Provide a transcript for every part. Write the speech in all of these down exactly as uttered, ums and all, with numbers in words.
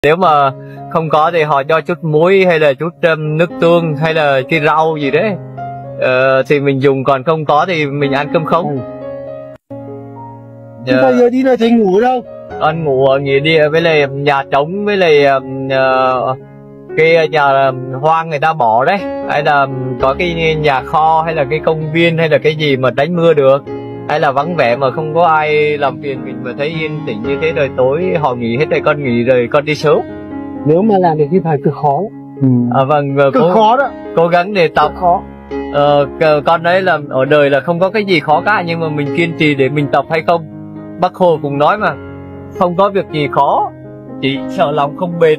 Nếu mà không có thì họ cho chút muối hay là chút um, nước tương hay là cái rau gì đấy, uh, thì mình dùng, còn không có thì mình ăn cơm không. Chúng ta giờ đi là thì ngủ ở đâu? Anh ngủ ở nghĩa địa với lại nhà trống, với lại uh, cái nhà hoang người ta bỏ đấy, hay là có cái nhà kho hay là cái công viên hay là cái gì mà tránh mưa được, hay là vắng vẻ mà không có ai làm phiền mình mà thấy yên tĩnh như thế, rồi tối họ nghỉ hết rồi con nghỉ rồi con đi sớm. Nếu mà làm được thì phải cực khó. Ừ. À, vâng, cực cố, khó đó. Cố gắng để tập. Cực khó. Ờ, con đấy là ở đời là không có cái gì khó cả, nhưng mà mình kiên trì để mình tập hay không. Bác Hồ cũng nói mà, không có việc gì khó, chỉ sợ lòng không bền.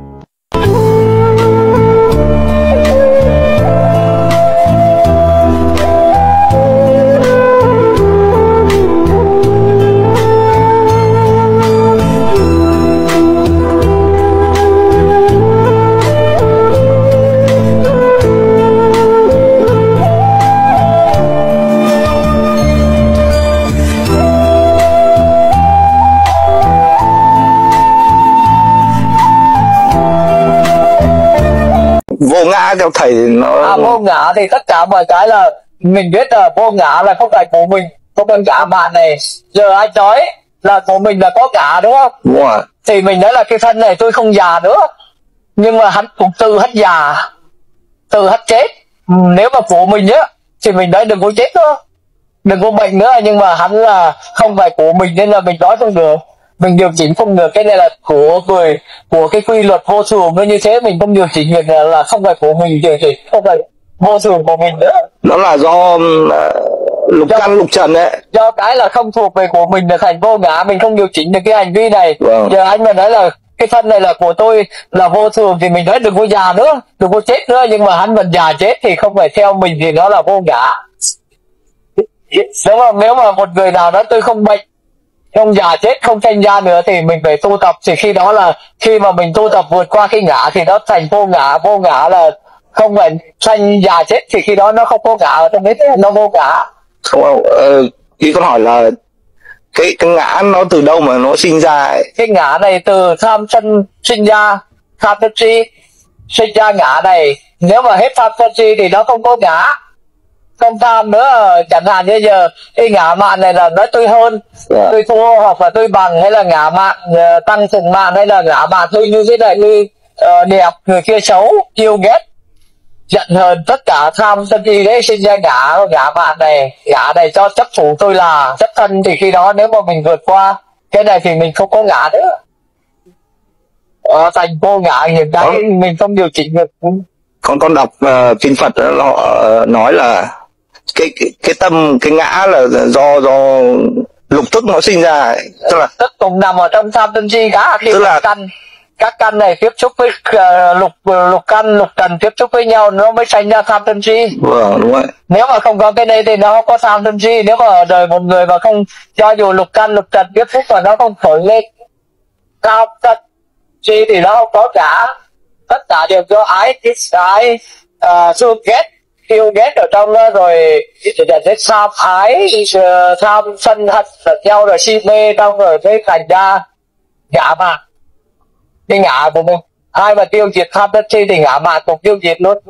Vô ngã theo thầy nó à, vô ngã thì tất cả mọi cái là mình biết là vô ngã là không phải của mình, không phải ngã bạn này. Giờ anh nói là của mình là có ngã đúng không? Đúng rồi. Thì mình nói là cái thân này tôi không già nữa, nhưng mà hắn cũng tự hết già, tự hết chết. Nếu mà của mình á thì mình nói đừng có chết nữa, đừng có bệnh nữa, nhưng mà hắn là không phải của mình nên là mình nói không được, mình điều chỉnh không được. Cái này là của người, của cái quy luật vô thường nó như thế, mình không điều chỉnh được là, là không phải của mình thì không phải vô thường của mình nữa. Nó là do uh, lục do, căn lục trần đấy, do cái là không thuộc về của mình là thành vô ngã, mình không điều chỉnh được cái hành vi này. Wow. Giờ anh mà nói là cái thân này là của tôi, là vô thường, thì mình nói đừng có già nữa, đừng có chết nữa, nhưng mà hắn vẫn già chết thì không phải theo mình thì nó là vô ngã. Đúng không? Nếu mà một người nào nói tôi không bệnh, không già chết, không sanh ra nữa thì mình phải tu tập, thì khi đó là khi mà mình tu tập vượt qua cái ngã thì nó thành vô ngã. Vô ngã là không phải sanh già chết, thì khi đó nó không vô ngã, ở trong đấy nó vô ngã. Không, uh, ý con hỏi là cái, cái ngã nó từ đâu mà nó sinh ra ấy? Cái ngã này từ tham sân sinh ra, tham sân si sinh ra ngã này. Nếu mà hết tham sân si thì nó không có ngã, không tham nữa. Chẳng hạn như giờ cái ngã mạn này là nói tôi hơn, yeah. tôi thua, hoặc là tôi bằng, hay là ngã mạn uh, tăng sừng mạn, hay là ngã mạn tôi như thế này, tôi uh, đẹp, người kia xấu, yêu ghét, giận hờn, tất cả tham sân si đấy sinh ra ngã. Ngã mạn này, ngã này cho chấp thủ tôi là chấp thân, thì khi đó nếu mà mình vượt qua cái này thì mình không có ngã nữa, uh, thành vô ngã. Hiện tại mình không điều chỉnh được. Con con đọc uh, kinh Phật đó, nó uh, nói là cái, cái cái tâm, cái ngã là do do lục thức nó sinh ra ấy. Tức là tức cùng nằm ở trong tham sân si cả. Khi tức là căn, các căn này tiếp xúc với uh, lục lục căn lục trần tiếp xúc với nhau nó mới sinh ra tham sân si. Vâng, đúng rồi. Nếu mà không có cái đây thì nó không có tham sân si. Nếu mà ở đời một người mà không, cho dù lục căn lục trần tiếp xúc và nó không khởi lên tham sân si thì nó không có cả. Tất cả đều do ái, thích ái, uh, thương ghét, yêu ghét ở trong đó, rồi để tham ái, tham sân hận lẫn nhau, rồi si mê trong, rồi cái thành ra ngã mạn. Cái ngã của mình, ai mà tiêu diệt tham sân si thì ngã mạn cũng tiêu diệt luôn.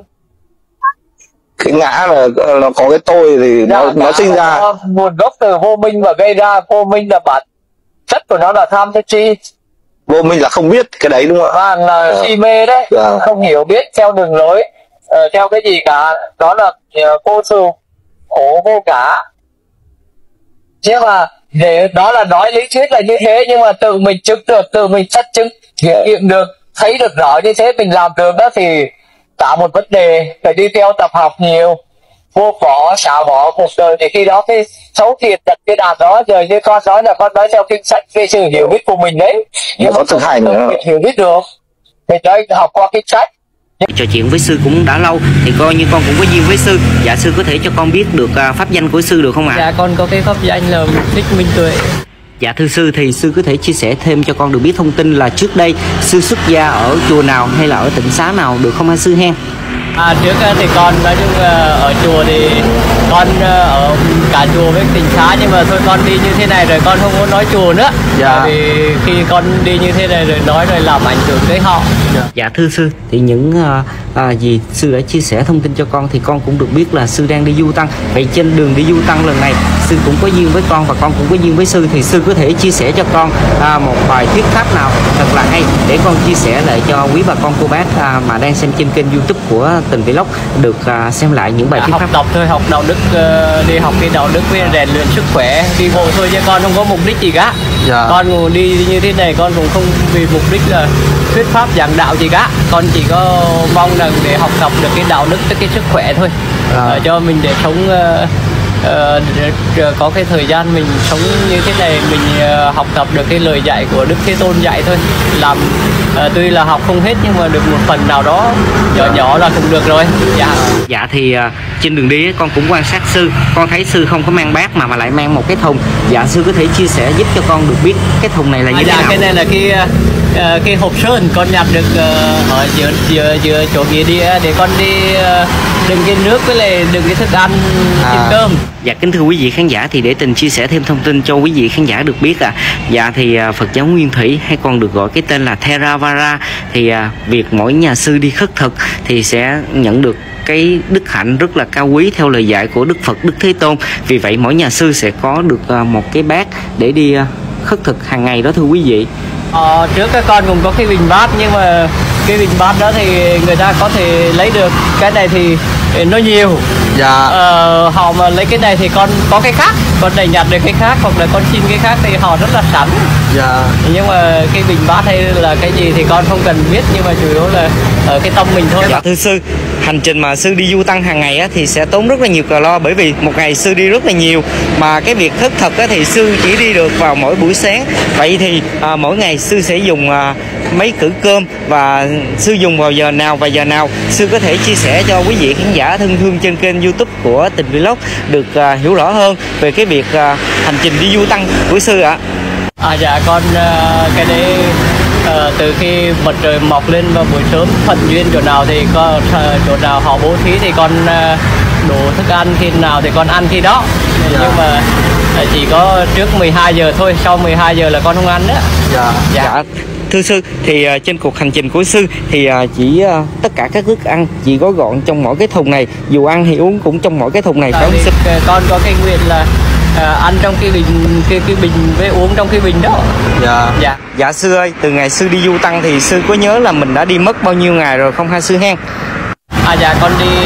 Cái ngã là nó có cái tôi thì nó, nó sinh ra nguồn gốc từ vô minh và gây ra. Vô minh là bản chất của nó là tham sân si. Vô minh là không biết cái đấy đúng không ạ? Và là si mê đấy, yeah. Không hiểu biết theo đường lối, uh, theo cái gì cả. Đó là uh, vô thường, khổ vô ngã. Nhưng mà để đó là nói lý thuyết là như thế, nhưng mà tự mình chứng được, tự mình xác chứng, yeah. Nghiệm được, thấy được rõ như thế, mình làm được đó thì cả một vấn đề. Phải đi theo tập học nhiều, vô võ, xả bỏ cuộc đời, thì khi đó cái xấu thiệt đặt cái đàn đó. Giờ như con nói là con nói theo kinh sách về sự hiểu biết của mình đấy, nhưng có thực hành nữa, hiểu biết được thì nói học qua kinh sách. Trò chuyện với sư cũng đã lâu thì coi như con cũng có duyên với sư. Dạ sư có thể cho con biết được pháp danh của sư được không ạ? Dạ con có cái pháp danh là Thích Minh Tuệ. Dạ thưa sư, thì sư có thể chia sẻ thêm cho con được biết thông tin là trước đây sư xuất gia ở chùa nào hay là ở tịnh xá nào được không hả sư hen? À, trước thì con nói chung ở chùa thì con ở cả chùa với tỉnh xá, nhưng mà thôi con đi như thế này rồi con không muốn nói chùa nữa. Dạ. Bởi vì khi con đi như thế này rồi nói rồi làm ảnh hưởng tới họ. Dạ. Dạ thưa sư, thì những à, à, gì sư đã chia sẻ thông tin cho con thì con cũng được biết là sư đang đi du tăng. Vậy trên đường đi du tăng lần này sư cũng có duyên với con và con cũng có duyên với sư, thì sư có thể chia sẻ cho con à, một bài thuyết pháp nào thật là hay để con chia sẻ lại cho quý bà con cô bác à, mà đang xem trên kênh YouTube của Tình Vlog được à, xem lại những bài À, thuyết học pháp. tập thôi, học đạo đức, uh, đi học cái đạo đức với rèn luyện sức khỏe, đi bộ thôi chứ con không có mục đích gì cả. Dạ. Con đi như thế này con cũng không vì mục đích là thuyết pháp giảng đạo gì cả. Con chỉ có mong rằng để học tập được cái đạo đức, cái sức khỏe thôi. À. uh, cho mình để sống uh, uh, để, uh, có cái thời gian mình sống như thế này, mình uh, học tập được cái lời dạy của Đức Thế Tôn dạy thôi. Làm uh, tuy là học không hết nhưng mà được một phần nào đó nhỏ nhỏ là cũng được rồi. Dạ. Dạ thì à, trên đường đi con cũng quan sát sư, con thấy sư không có mang bát mà mà lại mang một cái thùng. Dạ sư có thể chia sẻ giúp cho con được biết cái thùng này là như À, thế dạ, nào? cái này là cái uh, cái hộp sơn con nhặt được uh, ở giữa giữa giữa chỗ kia đi để con đi uh, đựng cái nước với lại đựng cái thức ăn, À. thịt cơm. Dạ kính thưa quý vị khán giả, thì để Tình chia sẻ thêm thông tin cho quý vị khán giả được biết à, dạ thì à, Phật giáo Nguyên Thủy hay còn được gọi cái tên là Theravada, thì à, việc mỗi nhà sư đi khất thực thì sẽ nhận được cái đức hạnh rất là cao quý theo lời dạy của Đức Phật Đức Thế Tôn. Vì vậy mỗi nhà sư sẽ có được à, một cái bát để đi à, khất thực hàng ngày đó thưa quý vị. Ờ, trước các con cũng có cái bình bát, nhưng mà cái bình bát đó thì người ta có thể lấy được, cái này thì nó nhiều. Dạ. Ờ, họ mà lấy cái này thì con có cái khác, con này nhặt được cái khác hoặc là con xin cái khác thì họ rất là sẵn. Dạ. Nhưng mà cái bình bát hay là cái gì thì con không cần biết, nhưng mà chủ yếu là ở cái tâm mình thôi. Dạ thưa sư, hành trình mà sư đi du tăng hàng ngày á, thì sẽ tốn rất là nhiều calo, bởi vì một ngày sư đi rất là nhiều, mà cái việc khất thực á, thì sư chỉ đi được vào mỗi buổi sáng. Vậy thì à, mỗi ngày sư sẽ dùng à, mấy cữ cơm và sư dùng vào giờ nào và giờ nào, sư có thể chia sẻ cho quý vị khán giả thân thương trên kênh YouTube của Tình Vlog được à, hiểu rõ hơn về cái việc à, hành trình đi du tăng của sư ạ. À dạ con uh, cái đấy uh, từ khi mặt trời mọc lên vào buổi sớm, thuận duyên chỗ nào thì có uh, chỗ nào họ bố thí thì con uh, đổ thức ăn khi nào thì con ăn khi đó. Dạ. Nhưng mà uh, chỉ có trước mười hai giờ thôi, sau mười hai giờ là con không ăn nữa. Dạ. Dạ. Dạ. Thưa sư, thì uh, trên cuộc hành trình của sư thì uh, chỉ uh, tất cả các thức ăn chỉ gói gọn trong mỗi cái thùng này, dù ăn thì uống cũng trong mỗi cái thùng này, phải Tại không vì sư? uh, con có cái nguyện là uh, ăn trong cái bình cái cái bình với uống trong cái bình đó. Dạ. Dạ. Dạ sư ơi, từ ngày sư đi du tăng thì sư có nhớ là mình đã đi mất bao nhiêu ngày rồi không ha sư hen? À dạ con đi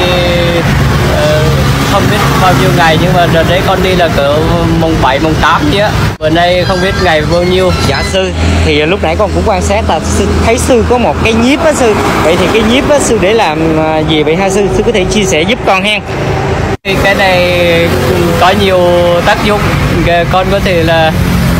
uh, không biết bao nhiêu ngày, nhưng mà đợt đấy con đi là cỡ mùng bảy mùng tám chứ. Bữa nay không biết ngày bao nhiêu. Dạ sư, thì lúc nãy con cũng quan sát là sư thấy sư có một cái nhíp á sư. Vậy thì cái nhíp á sư để làm gì vậy ha sư? Sư có thể chia sẻ giúp con hen. Cái này có nhiều tác dụng, con có thể là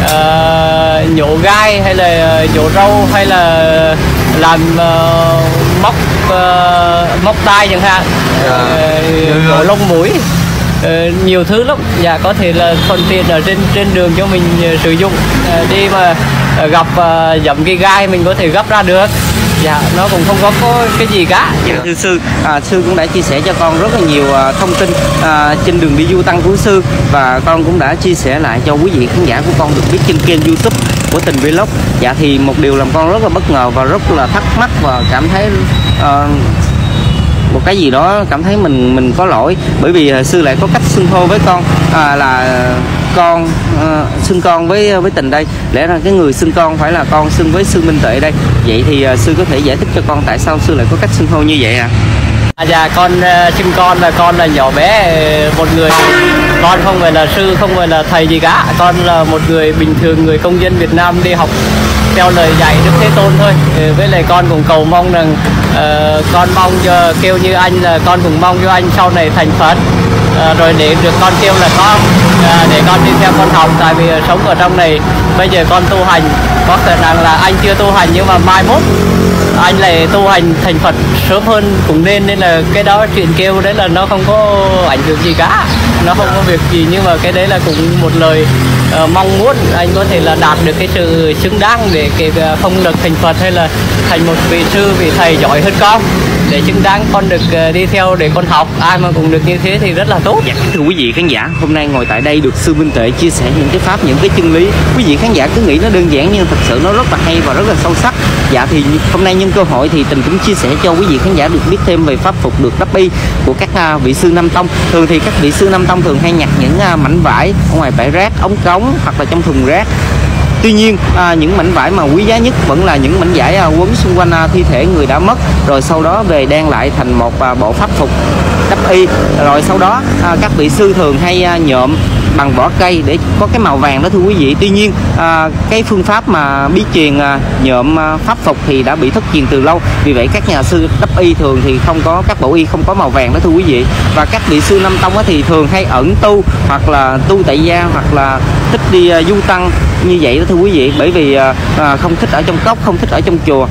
uh, nhổ gai hay là nhổ râu hay là làm uh, móc uh, móc tai chẳng hạn, uh, nhổ lông mũi, uh, nhiều thứ lắm. Dạ có thể là thuận tiện ở trên trên đường cho mình uh, sử dụng, uh, đi mà uh, gặp uh, dẫm cái gai mình có thể gấp ra được. Dạ nó cũng không có, có cái gì cả. Dạ thưa sư, à, sư cũng đã chia sẻ cho con rất là nhiều à, thông tin à, trên đường đi du tăng của sư, và con cũng đã chia sẻ lại cho quý vị khán giả của con được biết trên kênh YouTube của Tình Vlog. Dạ thì một điều làm con rất là bất ngờ và rất là thắc mắc và cảm thấy à, một cái gì đó cảm thấy mình mình có lỗi, bởi vì uh, sư lại có cách xưng hô với con à, là con uh, xưng con với với Tình đây, lẽ ra cái người xưng con phải là con xưng với sư Minh Tuệ đây. Vậy thì uh, sư có thể giải thích cho con tại sao sư lại có cách xưng hô như vậy à? À dạ con uh, xưng con là con là nhỏ bé một người, con không phải là sư, không phải là thầy gì cả, con là một người bình thường, người công dân Việt Nam đi học theo lời dạy Đức Thế Tôn thôi. Với lại con cũng cầu mong rằng uh, con mong cho kêu như anh là con cũng mong cho anh sau này thành Phật, uh, rồi để được con kêu là con, uh, để con đi theo con học. Tại vì uh, sống ở trong này bây giờ con tu hành, có khả năng là anh chưa tu hành nhưng mà mai mốt anh lại tu hành thành Phật sớm hơn cũng nên, nên là cái đó chuyện kêu đấy là nó không có ảnh hưởng gì cả, nó không có việc gì. Nhưng mà cái đấy là cũng một lời uh, mong muốn anh có thể là đạt được cái sự xứng đáng để cái phong được thành Phật hay là thành một vị sư vị thầy giỏi hơn con. để xứng đáng con được uh, đi theo để con học. Ai mà cũng được như thế thì rất là tốt. Dạ, thưa quý vị khán giả, hôm nay ngồi tại đây được sư Minh Tuệ chia sẻ những cái pháp, những cái chân lý. Quý vị khán giả cứ nghĩ nó đơn giản nhưng thật sự nó rất là hay và rất là sâu sắc. Dạ thì hôm nay nhân cơ hội thì Tình cũng chia sẻ cho quý vị khán giả được biết thêm về pháp phục được đắp y của các uh, vị sư Nam Tông. Thường thì các vị sư Nam Tông thường hay nhặt những uh, mảnh vải ở ngoài bãi rác, ống cống hoặc là trong thùng rác. Tuy nhiên à, những mảnh vải mà quý giá nhất vẫn là những mảnh vải à, quấn xung quanh à, thi thể người đã mất, rồi sau đó về đan lại thành một à, bộ pháp phục đắp y. Rồi sau đó à, các vị sư thường hay à, nhuộm bằng vỏ cây để có cái màu vàng đó thưa quý vị. Tuy nhiên à, cái phương pháp mà bí truyền à, nhuộm à, pháp phục thì đã bị thất truyền từ lâu. Vì vậy các nhà sư đắp y thường thì không có, các bộ y không có màu vàng đó thưa quý vị. Và các vị sư Nam Tông thì thường hay ẩn tu hoặc là tu tại gia hoặc là thích đi à, du tăng như vậy đó thưa quý vị, bởi vì à, không thích ở trong cốc, không thích ở trong chùa.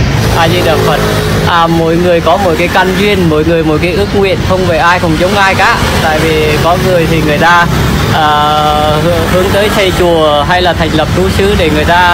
A Di Đà Phật. À, mỗi người có một cái căn duyên, mỗi người một cái ước nguyện, không phải ai cũng giống ai cả. Tại vì có người thì người ta à, hướng tới xây chùa hay là thành lập tu sư để người ta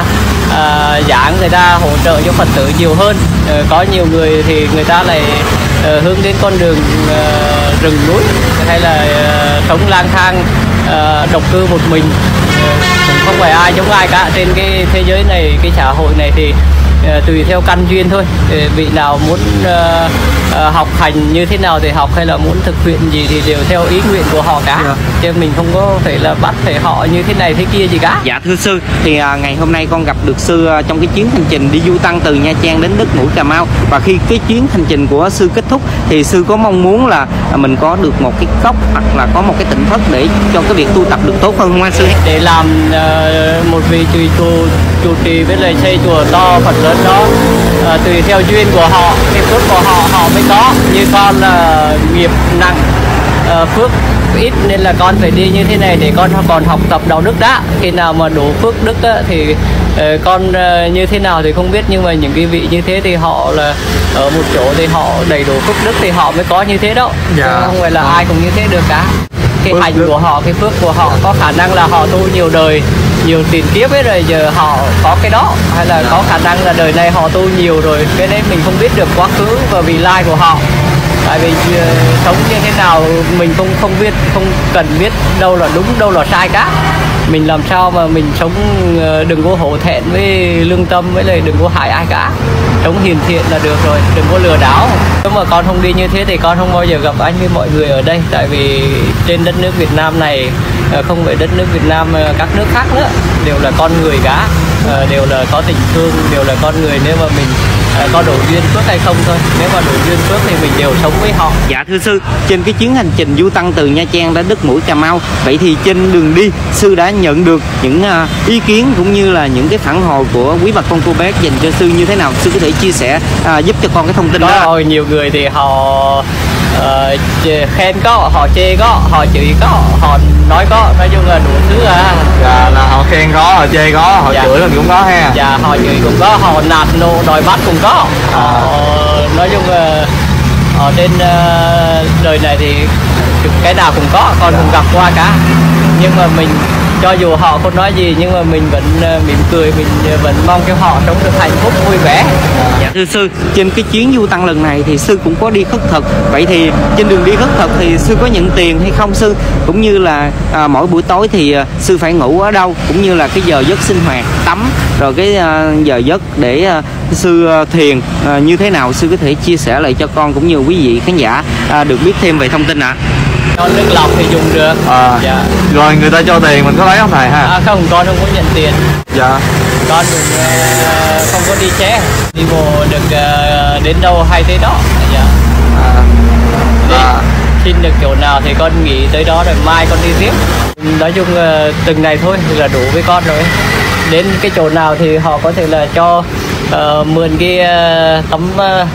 à, giảng, người ta hỗ trợ cho Phật tử nhiều hơn. À, có nhiều người thì người ta lại à, hướng đến con đường à, rừng núi hay là à, sống lang thang à, độc cư một mình. À, cũng không phải ai giống ai cả. Trên cái thế giới này, cái xã hội này thì Uh, tùy theo căn duyên thôi. Uh, vị nào muốn uh, uh, học hành như thế nào thì học, hay là muốn thực hiện gì thì đều theo ý nguyện của họ cả. Yeah. Chứ mình không có phải là bắt phải họ như thế này thế kia gì cả. Dạ thưa sư, thì uh, ngày hôm nay con gặp được sư uh, trong cái chuyến hành trình đi du tăng từ Nha Trang đến đất mũi Cà Mau. Và khi cái chuyến hành trình của sư kết thúc thì sư có mong muốn là uh, mình có được một cái cốc hoặc là có một cái tỉnh thất để cho cái việc tu tập được tốt hơn không anh sư? Để làm uh, một vị tùy trụ trụ trì với lại xây chùa to Phật lớn đó, à, tùy theo duyên của họ, cái phước của họ họ mới có. Như con là uh, nghiệp nặng, uh, phước ít nên là con phải đi như thế này để con còn học tập đạo đức đã. Khi nào mà đủ phước đức á, thì uh, con uh, như thế nào thì không biết, nhưng mà những cái vị như thế thì họ là ở một chỗ thì họ đầy đủ phước đức thì họ mới có như thế đâu. Dạ. Không phải là à. ai cũng như thế được cả. Cái phước hành đức của họ, cái phước của họ có khả năng là họ tu nhiều đời, nhiều tiền kiếp ấy, rồi giờ họ có cái đó, hay là có khả năng là đời này họ tu nhiều rồi, cái đấy mình không biết được quá khứ và vị lai của họ. Tại vì uh, sống như thế nào mình không không biết, không cần biết đâu là đúng đâu là sai cả. Mình làm sao mà mình sống uh, đừng có hổ thẹn với lương tâm, với lại đừng có hại ai cả, sống hiền thiện là được rồi, đừng có lừa đảo. Nếu mà con không đi như thế thì con không bao giờ gặp anh với mọi người ở đây. Tại vì trên đất nước Việt Nam này, không phải đất nước Việt Nam, các nước khác nữa, đều là con người cả, đều là có tình thương, đều là con người. Nếu mà mình có đủ duyên phước hay không thôi, nếu mà đủ duyên phước thì mình đều sống với họ. Dạ thưa sư, trên cái chuyến hành trình du tăng từ Nha Trang đến đất mũi Cà Mau, vậy thì trên đường đi sư đã nhận được những uh, ý kiến cũng như là những cái phản hồi của quý bà con cô bác dành cho sư như thế nào? Sư có thể chia sẻ uh, giúp cho con cái thông tin đó. Đó rồi, nhiều người thì họ uh, khen có, họ chê có, họ chửi có, họ nói có, nói chung là đủ thứ à. Dạ, là họ khen có, họ chê có, họ dạ. chửi là cũng có ha. Dạ, họ chửi cũng có, họ nạt nộ đòi bắt cũng có. À. Họ, nói chung là ở trên uh, đời này thì cái nào cũng có, con dạ. cũng gặp qua cả. Nhưng mà mình cho dù họ không nói gì nhưng mà mình vẫn uh, mỉm cười, mình vẫn mong cho họ sống được hạnh phúc vui vẻ. Dạ thưa sư, trên cái chuyến du tăng lần này thì sư cũng có đi khất thực. Vậy thì trên đường đi khất thực thì sư có nhận tiền hay không sư? Cũng như là à, mỗi buổi tối thì à, sư phải ngủ ở đâu? Cũng như là cái giờ giấc sinh hoạt, tắm, rồi cái à, giờ giấc để à, sư à, thiền à, như thế nào? Sư có thể chia sẻ lại cho con cũng như quý vị khán giả à, được biết thêm về thông tin ạ. À? Con nước lọc thì dùng được. À, dạ. Rồi người ta cho tiền mình có lấy không thầy ha? À, không, con không có nhận tiền. Dạ. Con đừng, uh, không có đi ché, đi bộ được uh, đến đâu hay tới đó. Dạ. À. Đi, à. xin được chỗ nào thì con nghỉ tới đó rồi mai con đi tiếp. Nói chung uh, từng này thôi là đủ với con rồi. Đến cái chỗ nào thì họ có thể là cho uh, mượn cái uh, tấm uh,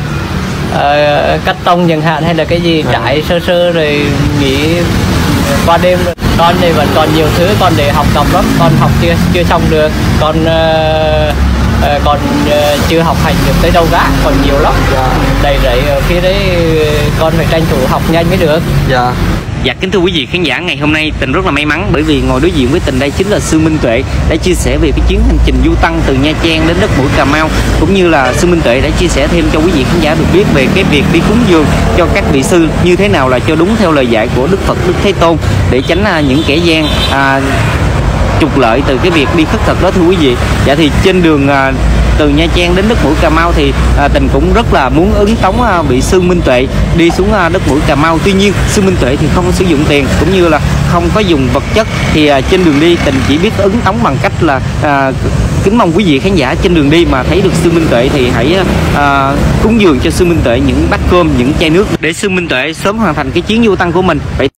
uh, cắt tông chẳng hạn, hay là cái gì trải sơ sơ rồi nghỉ qua đêm. Con này vẫn còn nhiều thứ còn để học tập lắm, con học chưa chưa xong được, con uh, uh, còn uh, chưa học hành được tới đâu cả, còn nhiều lắm. Dạ. Đầy rẫy ở phía đấy, con phải tranh thủ học nhanh mới được. Dạ. Dạ kính thưa quý vị khán giả, ngày hôm nay Tình rất là may mắn bởi vì ngồi đối diện với Tình đây chính là Sư Minh Tuệ đã chia sẻ về cái chuyến hành trình du tăng từ Nha Trang đến đất mũi Cà Mau, cũng như là Sư Minh Tuệ đã chia sẻ thêm cho quý vị khán giả được biết về cái việc đi cúng dường cho các vị sư như thế nào là cho đúng theo lời dạy của Đức Phật Đức Thế Tôn, để tránh à, những kẻ gian à, trục lợi từ cái việc đi khất thực đó thưa quý vị. Dạ thì trên đường à, từ Nha Trang đến đất mũi Cà Mau thì à, Tình cũng rất là muốn ứng tống à, vị Sư Minh Tuệ đi xuống à, đất mũi Cà Mau. Tuy nhiên Sư Minh Tuệ thì không sử dụng tiền cũng như là không có dùng vật chất, thì à, trên đường đi Tình chỉ biết ứng tống bằng cách là à, kính mong quý vị khán giả trên đường đi mà thấy được Sư Minh Tuệ thì hãy à, cúng dường cho Sư Minh Tuệ những bát cơm, những chai nước để Sư Minh Tuệ sớm hoàn thành cái chuyến du tăng của mình. Vậy